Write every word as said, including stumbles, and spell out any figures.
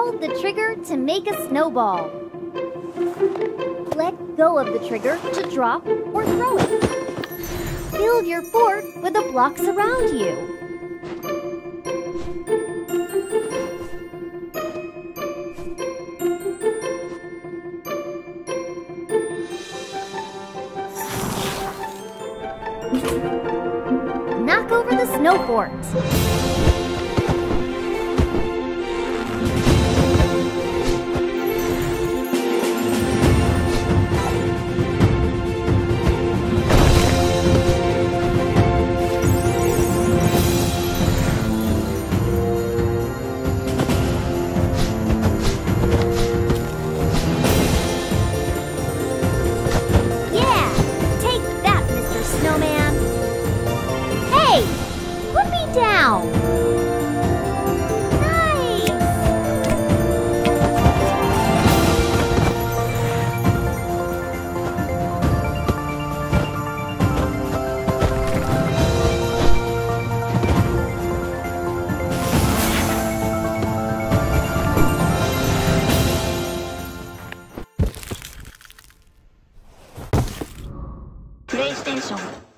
Hold the trigger to make a snowball. Let go of the trigger to drop or throw it. Build your fort with the blocks around you. Knock over the snow fort. Down. Nice! PlayStation